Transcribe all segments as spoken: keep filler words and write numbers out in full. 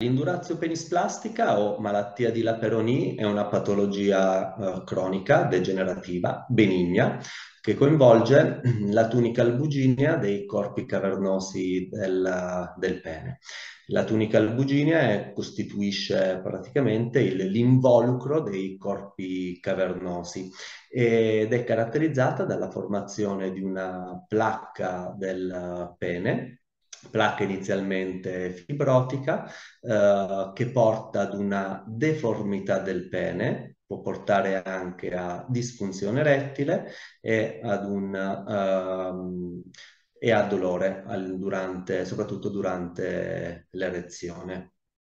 L'indurazio penisplastica o malattia di La Peyronie è una patologia eh, cronica, degenerativa, benigna, che coinvolge la tunica albuginea dei corpi cavernosi del, del pene. La tunica albuginea costituisce praticamente l'involucro dei corpi cavernosi ed è caratterizzata dalla formazione di una placca del pene, placca inizialmente fibrotica, eh, che porta ad una deformità del pene, può portare anche a disfunzione erettile e ad un ehm, e a dolore al- durante, soprattutto durante l'erezione.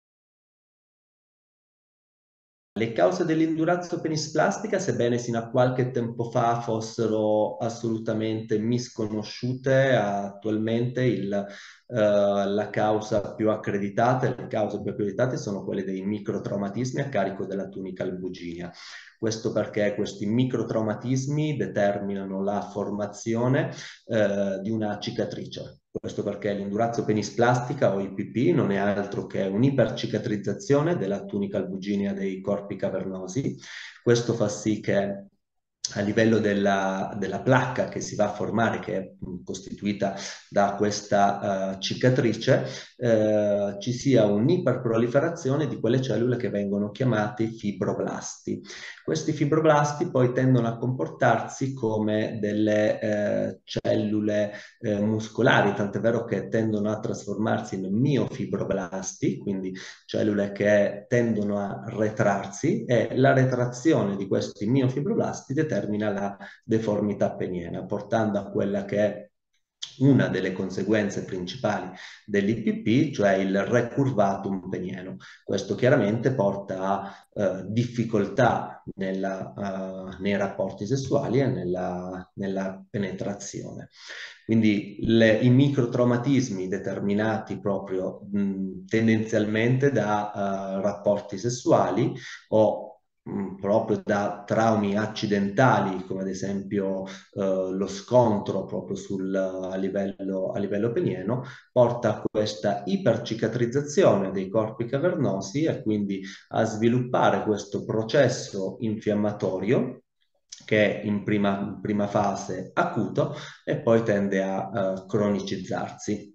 Le cause dell'indurazio penisplastica, sebbene sino a qualche tempo fa fossero assolutamente misconosciute, attualmente il, eh, la causa più accreditata, le cause più accreditate sono quelle dei microtraumatismi a carico della tunica albuginea. Questo perché questi microtraumatismi determinano la formazione eh, di una cicatrice. Questo perché l'indurazio penisplastica o I P P non è altro che un'ipercicatrizzazione della tunica albuginea dei corpi cavernosi. Questo fa sì che a livello della, della placca che si va a formare, che è costituita da questa uh, cicatrice, uh, ci sia un'iperproliferazione di quelle cellule che vengono chiamate fibroblasti. Questi fibroblasti poi tendono a comportarsi come delle eh, cellule eh, muscolari, tant'è vero che tendono a trasformarsi in miofibroblasti, quindi cellule che tendono a retrarsi, e la retrazione di questi miofibroblasti determina la deformità peniena, portando a quella che è una delle conseguenze principali dell'I P P, cioè il recurvatum penieno. Questo chiaramente porta a eh, difficoltà nella, uh, nei rapporti sessuali e nella, nella penetrazione. Quindi le, i microtraumatismi determinati proprio mh, tendenzialmente da uh, rapporti sessuali o proprio da traumi accidentali, come ad esempio eh, lo scontro proprio sul, a livello, a livello penieno, porta a questa ipercicatrizzazione dei corpi cavernosi e quindi a sviluppare questo processo infiammatorio che è in prima, in prima fase acuto e poi tende a uh, cronicizzarsi.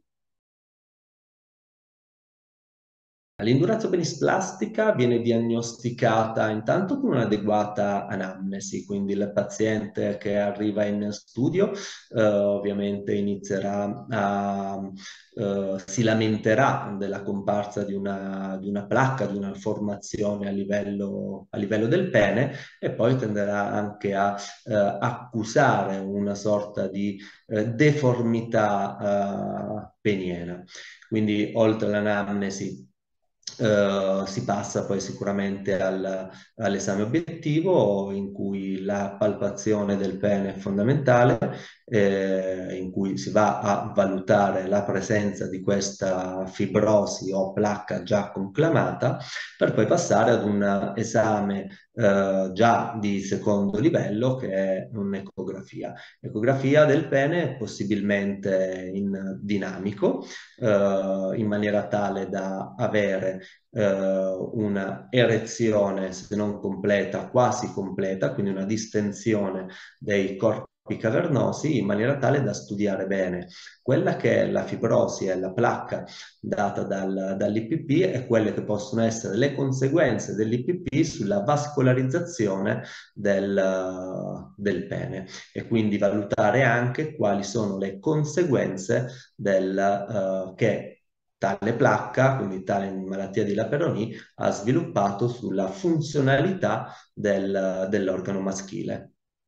L'indurazio penisplastica viene diagnosticata intanto con un'adeguata anamnesi, quindi il paziente che arriva in studio eh, ovviamente inizierà a, eh, si lamenterà della comparsa di una, di una placca, di una formazione a livello, a livello del pene e poi tenderà anche a eh, accusare una sorta di eh, deformità eh, peniena. Quindi oltre all'anamnesi Uh, si passa poi sicuramente al, all'esame obiettivo in cui la palpazione del pene è fondamentale, eh, in cui si va a valutare la presenza di questa fibrosi o placca già conclamata, per poi passare ad un esame eh, già di secondo livello che è un'ecografia. Ecografia del pene possibilmente in dinamico, eh, in maniera tale da avere eh, una erezione, se non completa, quasi completa, quindi una distensione dei corpi cavernosi in maniera tale da studiare bene quella che è la fibrosi e la placca data dal, dall'I P P e quelle che possono essere le conseguenze dell'I P P sulla vascolarizzazione del, del pene e quindi valutare anche quali sono le conseguenze del, uh, che tale placca, quindi tale malattia di La Peyronie, ha sviluppato sulla funzionalità del, dell'organo maschile.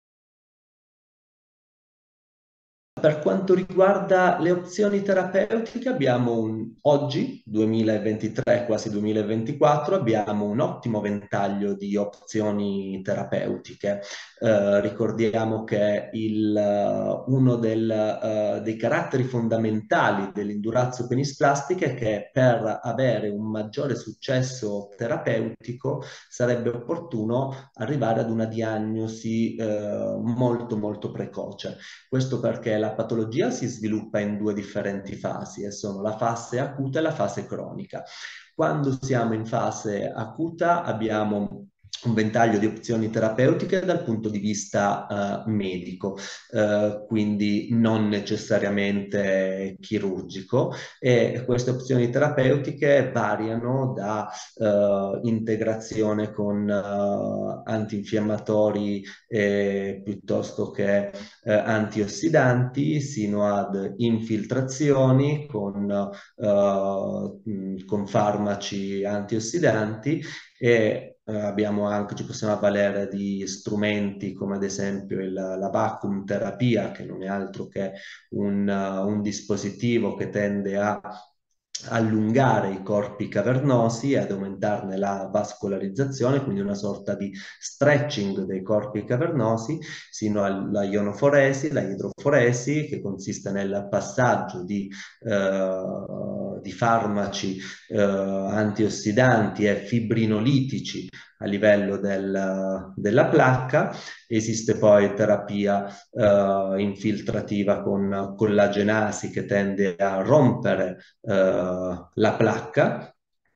Per quanto riguarda le opzioni terapeutiche, abbiamo un, oggi, duemilaventitré, quasi duemilaventiquattro, abbiamo un ottimo ventaglio di opzioni terapeutiche. Eh, ricordiamo che il, uno del, uh, dei caratteri fondamentali dell'indurazio penisplastica è che per avere un maggiore successo terapeutico sarebbe opportuno arrivare ad una diagnosi eh, molto molto precoce. Questo perché la patologia si sviluppa in due differenti fasi, e sono la fase acuta e la fase cronica. Quando siamo in fase acuta abbiamo un ventaglio di opzioni terapeutiche dal punto di vista uh, medico, uh, quindi non necessariamente chirurgico, e queste opzioni terapeutiche variano da uh, integrazione con uh, antinfiammatori eh, piuttosto che eh, antiossidanti, sino ad infiltrazioni con, uh, con farmaci antiossidanti, e eh, abbiamo anche, ci possiamo avvalere di strumenti come ad esempio il, la vacuum terapia, che non è altro che un, uh, un dispositivo che tende a allungare i corpi cavernosi e ad aumentarne la vascolarizzazione, quindi una sorta di stretching dei corpi cavernosi, sino alla ionoforesi, la idroforesi, che consiste nel passaggio di, eh, di farmaci eh, antiossidanti e fibrinolitici a livello del, della placca. Esiste poi terapia eh, infiltrativa con collagenasi, che tende a rompere eh, la placca,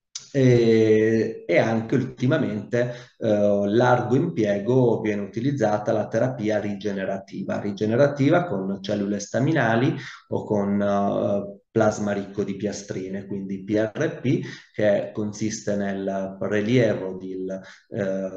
e, e anche ultimamente eh, largo impiego viene utilizzata la terapia rigenerativa, rigenerativa con cellule staminali o con eh, plasma ricco di piastrine, quindi P R P, che consiste nel prelievo di, eh,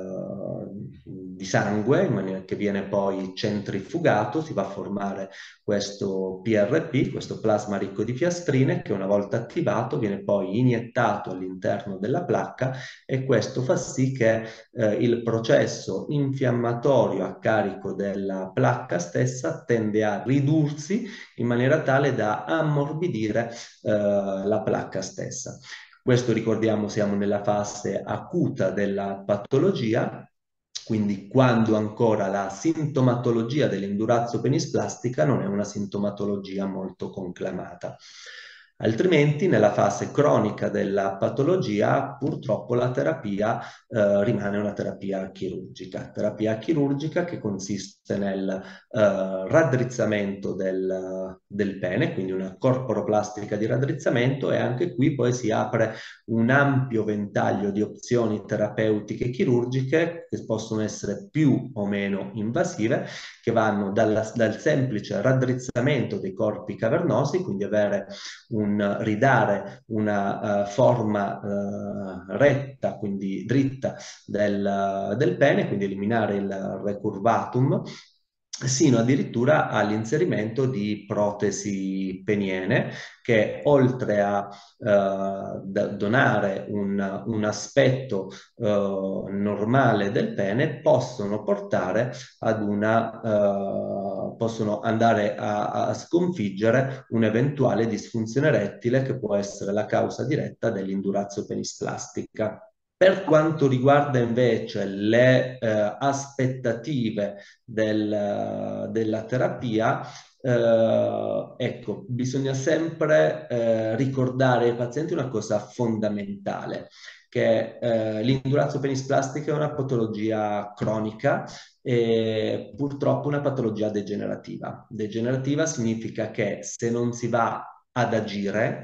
di sangue, in maniera che viene poi centrifugato, si va a formare questo P R P, questo plasma ricco di piastrine, che una volta attivato viene poi iniettato all'interno della placca, e questo fa sì che eh, il processo infiammatorio a carico della placca stessa tende a ridursi in maniera tale da ammorbidire eh, la placca stessa. Questo, ricordiamo, siamo nella fase acuta della patologia, quindi quando ancora la sintomatologia dell'indurazzo penisplastica non è una sintomatologia molto conclamata. Altrimenti, nella fase cronica della patologia, purtroppo la terapia eh, rimane una terapia chirurgica. Terapia chirurgica che consiste nel eh, raddrizzamento del, del pene, quindi una corporoplastica di raddrizzamento, e anche qui poi si apre un ampio ventaglio di opzioni terapeutiche chirurgiche che possono essere più o meno invasive, che vanno dalla, dal semplice raddrizzamento dei corpi cavernosi, quindi avere un, ridare una uh, forma uh, retta, quindi dritta del, del pene, quindi eliminare il recurvatum, sino addirittura all'inserimento di protesi peniene, che oltre a uh, donare un, un aspetto uh, normale del pene, possono portare ad una, uh, possono andare a, a sconfiggere un'eventuale disfunzione erettile, che può essere la causa diretta dell'indurazzo penisplastica. Per quanto riguarda invece le eh, aspettative del, della terapia, eh, ecco, bisogna sempre eh, ricordare ai pazienti una cosa fondamentale, che eh, l'indurazzo penisplastica è una patologia cronica e purtroppo una patologia degenerativa. Degenerativa significa che se non si va ad agire,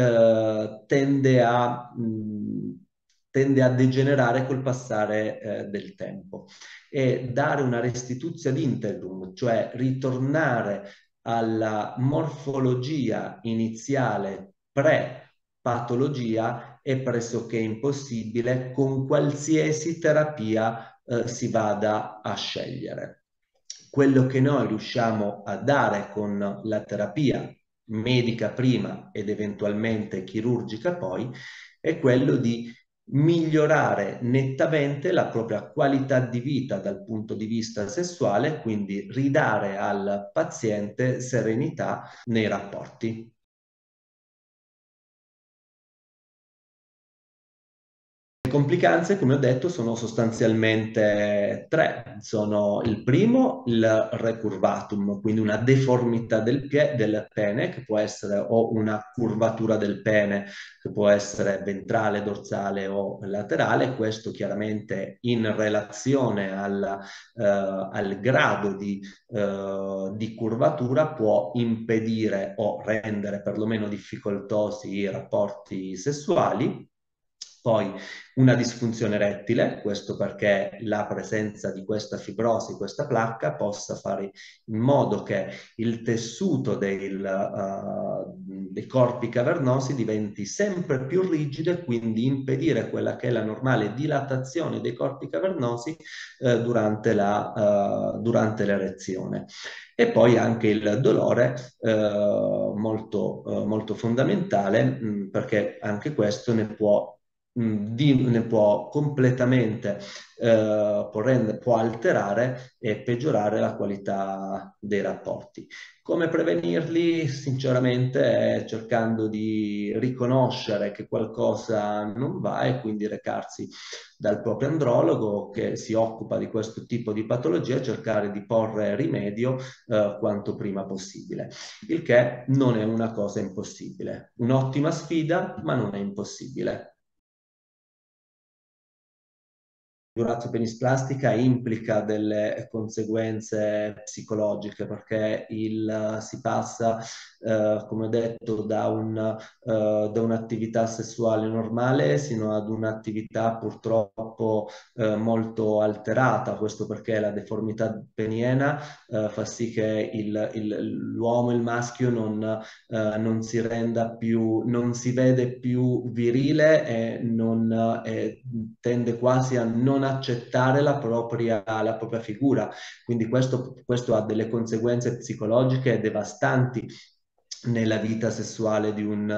eh, tende a... Mh, tende a degenerare col passare eh, del tempo, e dare una restituzio ad integrum, cioè ritornare alla morfologia iniziale pre-patologia, è pressoché impossibile con qualsiasi terapia eh, si vada a scegliere. Quello che noi riusciamo a dare con la terapia medica prima ed eventualmente chirurgica poi, è quello di migliorare nettamente la propria qualità di vita dal punto di vista sessuale, quindi ridare al paziente serenità nei rapporti. Le complicanze, come ho detto, sono sostanzialmente tre. Sono il primo, il recurvatum, quindi una deformità del, pie- del pene, che può essere o una curvatura del pene, che può essere ventrale, dorsale o laterale. Questo chiaramente in relazione al, eh, al grado di, eh, di curvatura può impedire o rendere perlomeno difficoltosi i rapporti sessuali. Poi una disfunzione erettile, questo perché la presenza di questa fibrosi, questa placca, possa fare in modo che il tessuto del, uh, dei corpi cavernosi diventi sempre più rigido e quindi impedire quella che è la normale dilatazione dei corpi cavernosi uh, durante la, uh, durante l'erezione. E poi anche il dolore, eh, molto, eh, molto fondamentale, mh, perché anche questo ne può mh, di- ne può completamente, eh, può, rende- può alterare e peggiorare la qualità dei rapporti. Come prevenirli? Sinceramente, è cercando di riconoscere che qualcosa non va e quindi recarsi dal proprio andrologo che si occupa di questo tipo di patologia e cercare di porre rimedio eh, quanto prima possibile, il che non è una cosa impossibile. Un'ottima sfida, ma non è impossibile. Durazzo penisplastica implica delle conseguenze psicologiche perché il, si passa, eh, come ho detto, da, un, eh, da un'attività sessuale normale sino ad un'attività purtroppo eh, molto alterata. Questo perché la deformità peniena eh, fa sì che il, il, l'uomo, il maschio, non, eh, non si renda più, non si vede più virile e non, eh, tende quasi a non accettare la propria, la propria figura. Quindi questo, questo ha delle conseguenze psicologiche devastanti nella vita sessuale di un,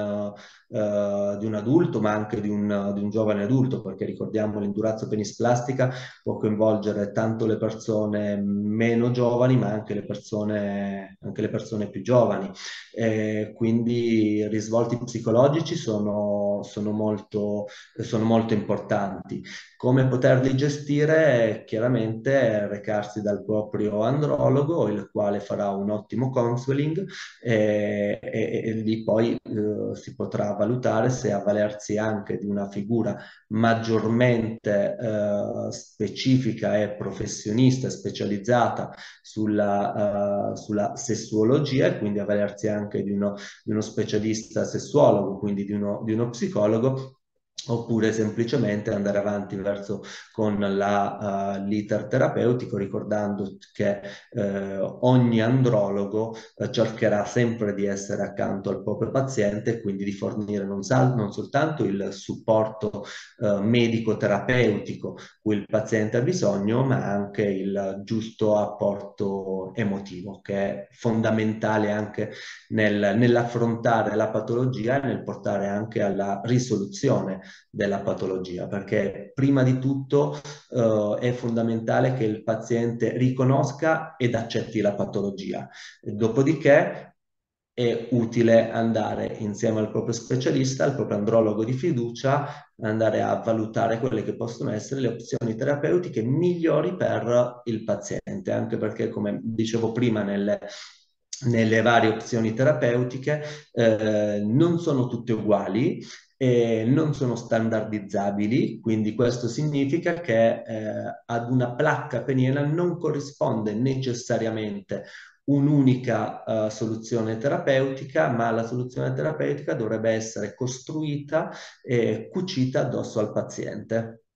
uh, di un adulto, ma anche di un, di un giovane adulto, perché ricordiamo l'indurazzo penisplastica può coinvolgere tanto le persone meno giovani, ma anche le persone, anche le persone più giovani. Eh, quindi i risvolti psicologici sono, sono molto, sono molto importanti. Come poterli gestire? Chiaramente recarsi dal proprio andrologo, il quale farà un ottimo counseling e, e, e lì poi eh, si potrà valutare se avvalersi anche di una figura maggiormente eh, specifica e professionista, specializzata sulla, uh, sulla sessuologia e quindi avvalersi anche di uno, di uno specialista sessuologo, quindi di uno, di uno psicologo, oppure semplicemente andare avanti verso con la, uh, l'iter terapeutico, ricordando che eh, ogni andrologo eh, cercherà sempre di essere accanto al proprio paziente e quindi di fornire non, sal- non soltanto il supporto eh, medico-terapeutico cui il paziente ha bisogno, ma anche il giusto apporto emotivo, che è fondamentale anche nel, nell'affrontare la patologia e nel portare anche alla risoluzione della patologia, perché prima di tutto eh, è fondamentale che il paziente riconosca ed accetti la patologia. Dopodiché è utile andare insieme al proprio specialista, al proprio andrologo di fiducia, andare a valutare quelle che possono essere le opzioni terapeutiche migliori per il paziente, anche perché, come dicevo prima, nelle nelle varie opzioni terapeutiche eh, non sono tutte uguali e non sono standardizzabili, quindi questo significa che eh, ad una placca peniena non corrisponde necessariamente un'unica uh, soluzione terapeutica, ma la soluzione terapeutica dovrebbe essere costruita e cucita addosso al paziente.